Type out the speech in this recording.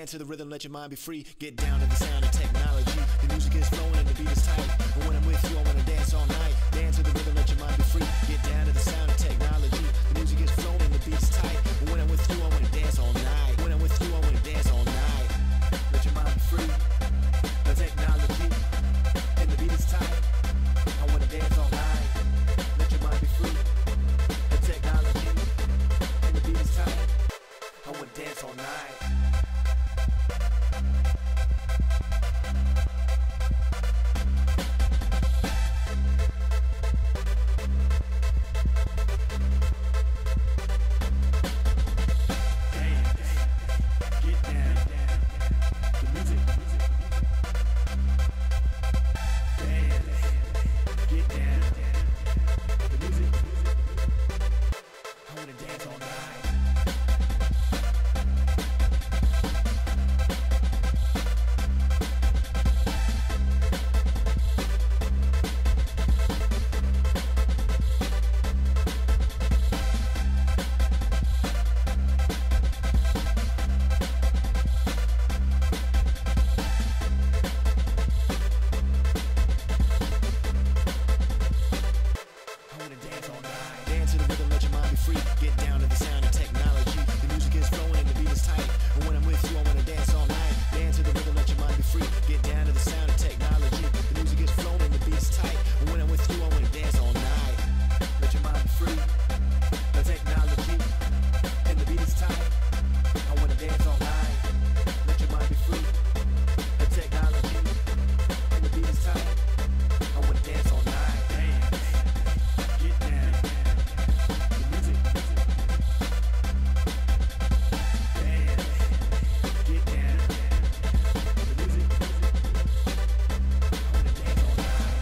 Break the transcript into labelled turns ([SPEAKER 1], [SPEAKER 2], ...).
[SPEAKER 1] Dance to the rhythm, let your mind be free. Get down to the sound of technology. The music is flowing and the beat is tight. And when I'm with you, I wanna dance all night. Dance to the rhythm, let your mind be free. Get down to the sound of technology. The music is flowing and the beat is tight. And when I'm with you, I wanna dance all night. When I'm with you, I wanna dance all night. Let your mind be free. The technology and the beat is tight. I wanna dance all night. Let your mind be free. The technology and the beat is tight. I wanna dance all night. Get down to the sound of technology. The music is flowing and the beat is tight. And when I'm with you, I wanna dance all night. Dance to the rhythm, let your mind be free. Get down to the sound of technology. The music is flowing and the beat is tight. And when I'm with you, I wanna dance all night. Let your mind be free. The technology and the beat is tight. I wanna dance all night. Let your mind be free. The technology and the beat is tight. I wanna dance all night. Get down. The music. Get down. The music. I wanna dance all night.